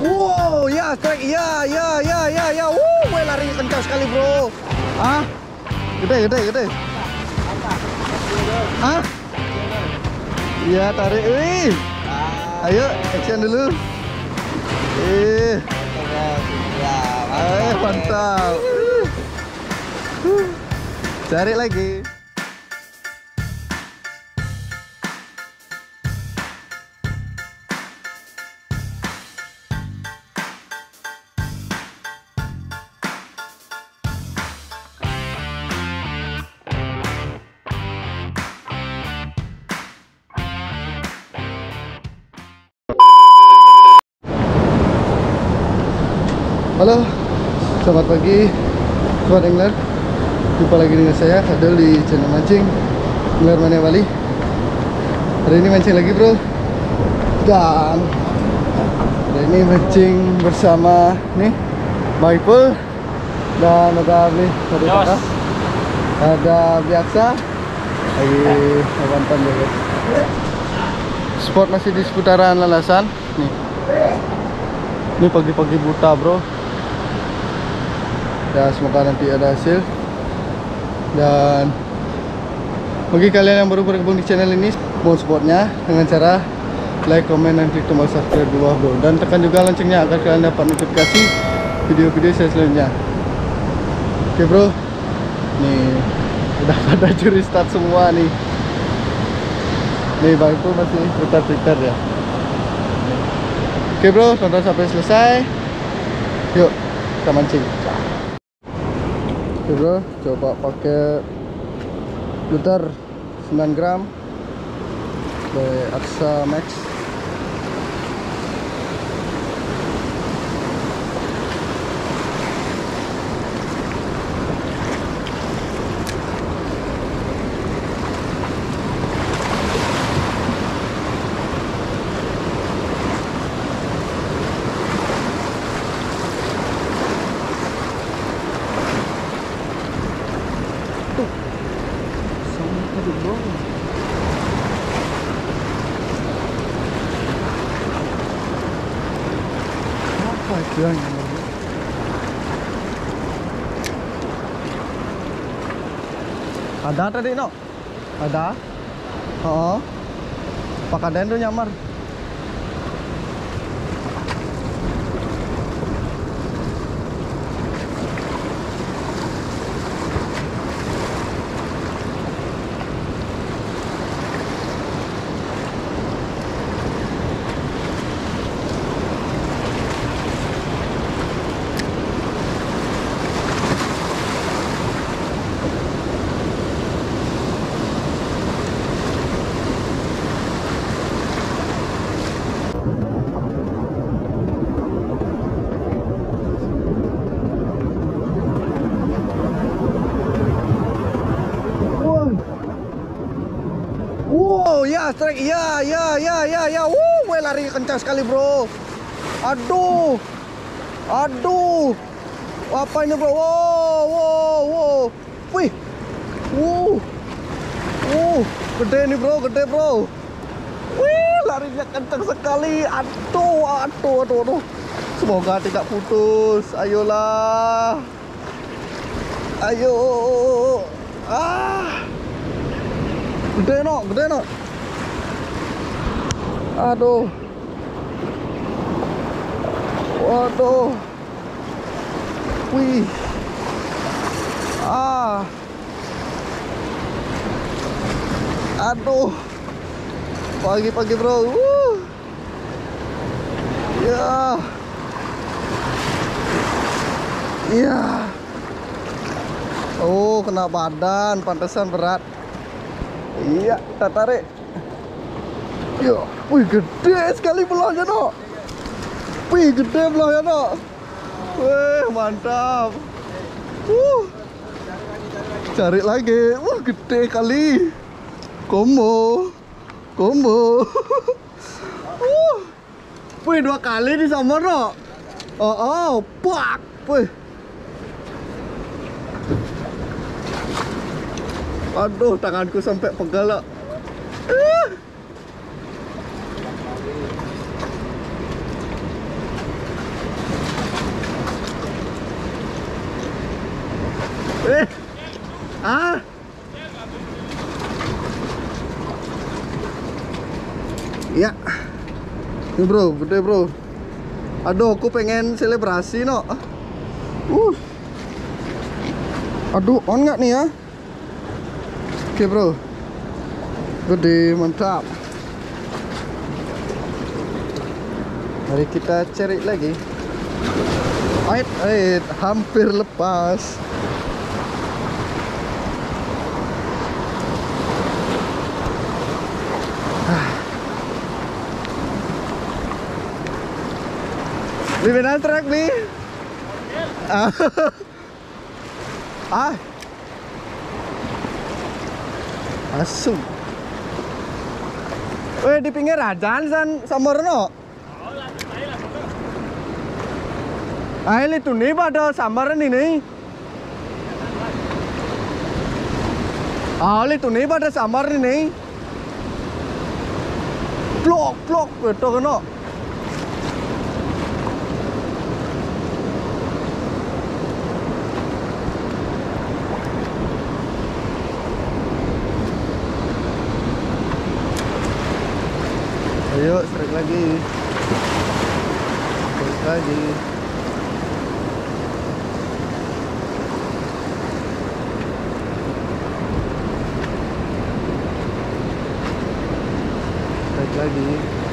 Wow, ya strike, ya. Gue lari kencang sekali bro. Ah, gede. Ah, iya tarik. Ayo action dulu. Mantap. Cari lagi. Halo, selamat pagi Sobat Angler. Jumpa lagi dengan saya Fadel di channel mancing Angler Mania Bali. Hari ini mancing lagi bro. Dan hari ini mancing bersama nih Maipul. Dan ada nih ada biasa lagi mantan juga. Spot masih di seputaran Lalasan nih. Ini pagi-pagi buta bro. Ya semoga nanti ada hasil. Dan bagi kalian yang baru bergabung di channel ini, mohon supportnya dengan cara like, komen, dan klik tombol subscribe di bawah bro. Dan tekan juga loncengnya agar kalian dapat notifikasi video-video saya selanjutnya. Oke bro, nih udah pada curi start semua nih. Nih bang itu masih putar-putar ya. Oke bro, tonton sampai selesai. Yuk kita mancing. Oke bro, coba pakai luther 9 gram dari Aksa Max. Apa itu yang ada tadi no? Ada? Oh, pakaden tuh nyamar. Wow, ya strike, ya. Gue lari kencang sekali bro. Aduh, apa ini bro? Wow. Wih, gede nih bro, Wih, larinya kencang sekali. Aduh. Semoga tidak putus. Ayolah. Ayo. Gede no. Aduh. Waduh. Wih. Aduh. Pagi-pagi bro. Ya. Oh, kena badan, pantesan berat. Iya, kita tarik. Ya, wih gede sekali belahnya no. Wih gede belahnya no. Wih mantap. Cari lagi. Gede kali. Combo. Wih 2 kali di sama no. Pak. Wih. Aduh, tanganku sampai pegal. Eh. Ah. Ya. Nih bro, gede bro. Aduh, aku pengen selebrasi no. Aduh, on nggak nih ya? Oke bro. Gede, mantap. Mari kita cari lagi. Ait, hampir lepas. Di benar truk nih. Ah. Asum. Weh, di pinggir aja san Samorno. Ah, ini tuh nih pada Samar ini. Ah, itu nih pada Samar ini. Plok, betul kan? Ayo, strike lagi. Strike lagi. Strike lagi.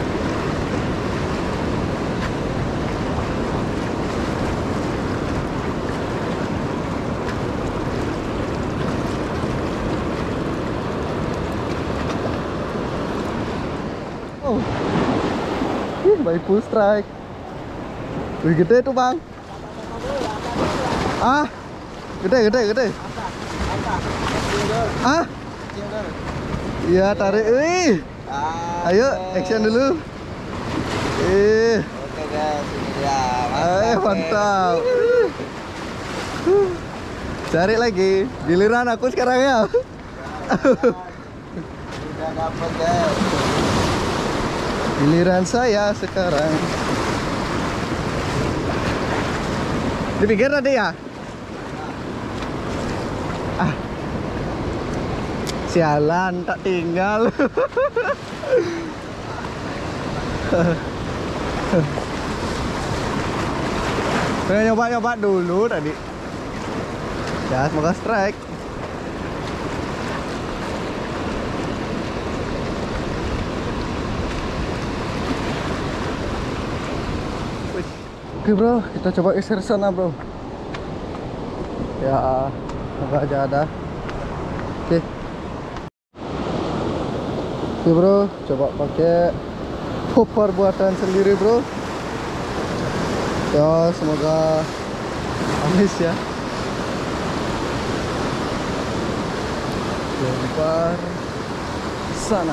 Oh. Baik full strike. Wih, gede tuh bang. Ah, gede. Ah, iya tarik. Wih, ayo action dulu. Oke guys, ini dia. Mantap. Cari lagi. Giliran aku sekarang ya. Udah dapet guys. Giliran saya sekarang. Dipikir tadi ya? Ah. Sialan, tak tinggal. Pengen nyoba-nyoba dulu tadi. Ya, semoga strike. Oke bro, kita coba geser sana bro. Ya, semoga aja ada. Oke. Oke bro, coba pakai hopper buatan sendiri bro. Ya, semoga amis ya. Lempar sana.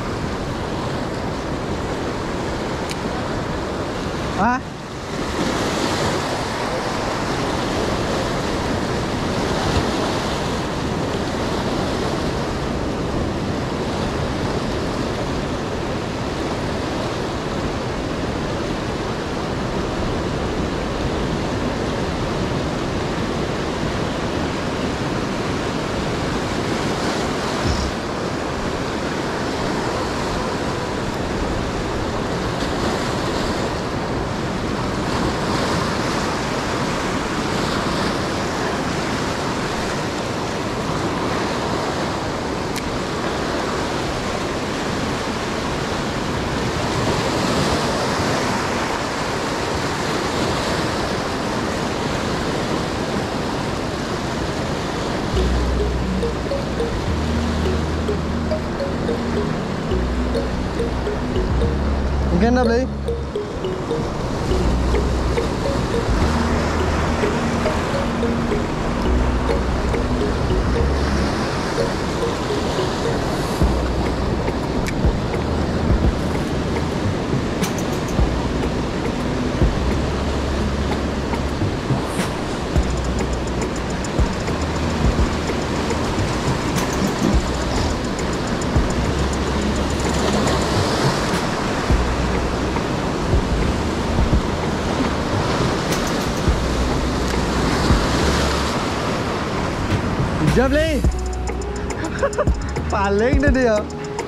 Hah? Mungkin dah beli. Jap beli. Paling dah dia.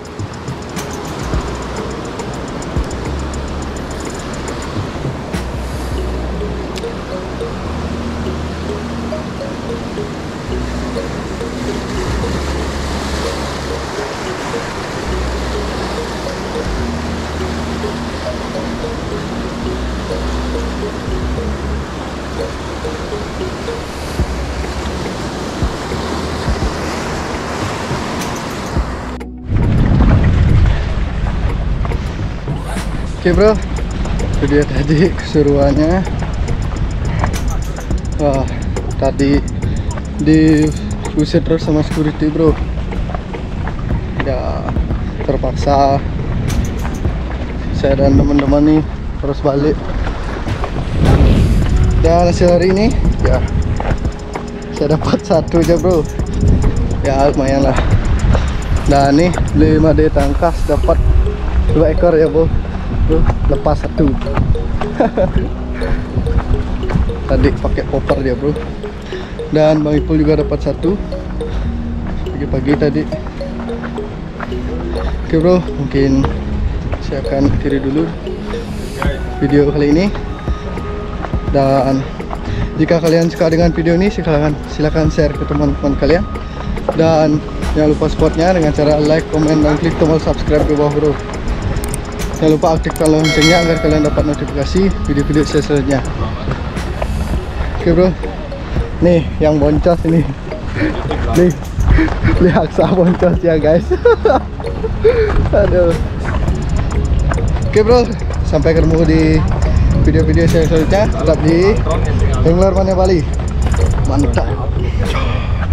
Oke bro, itu dia tadi keseruannya. Wah, tadi diusir terus sama security bro. Ya terpaksa saya dan teman-teman nih terus balik. Dan hasil hari ini ya saya dapat 1 aja bro. Ya lumayan lah. Nah nih beli 5D tangkas dapat 2 ekor ya bro. Lepas 1. Tadi pakai popper dia bro. Dan Bang Ipul juga dapat 1 pagi-pagi tadi. Oke bro, mungkin saya akan akhiri dulu video kali ini. Dan jika kalian suka dengan video ini, silakan share ke teman-teman kalian. Dan jangan lupa supportnya dengan cara like, komen, dan klik tombol subscribe di bawah bro. Jangan lupa aktifkan loncengnya agar kalian dapat notifikasi video-video saya selanjutnya. Oke bro, nih yang boncos ini. Nih, lihat sah boncos ya guys. Aduh. Oke bro, sampai ketemu di video-video saya selanjutnya. Tetap di Angler Mania Bali. Mantap.